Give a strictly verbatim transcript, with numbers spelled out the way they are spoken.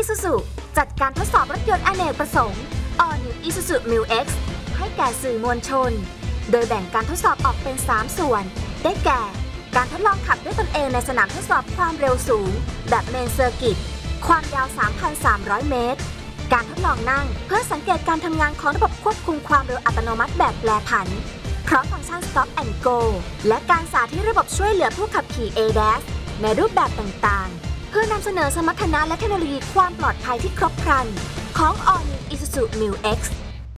Isuzu จัดการทดสอบรถยนต์อเนกประสงค์ All New Isuzu Mu X ให้แก่สื่อมวลชนโดยแบ่งการทดสอบออกเป็นสามส่วนได้แก่การทดลองขับด้วยตนเองในสนามทดสอบความเร็วสูงแบบเมนเซอร์กิตความยาว สามพันสามร้อย เมตรการทดลองนั่งเพื่อสังเกตการทำงานของระบบควบคุมความเร็วอัตโนมัติแบบแปรผันพร้อมฟังก์ชัน Stop and Go และการสาธิตระบบช่วยเหลือผู้ขับขี่ เอ ดี เอส ในรูปแบบต่างๆเพื่อนำเสนอสมรรถนะและเทคโนโลยีความปลอดภัยที่ครบครันของ All New Isuzu Mu X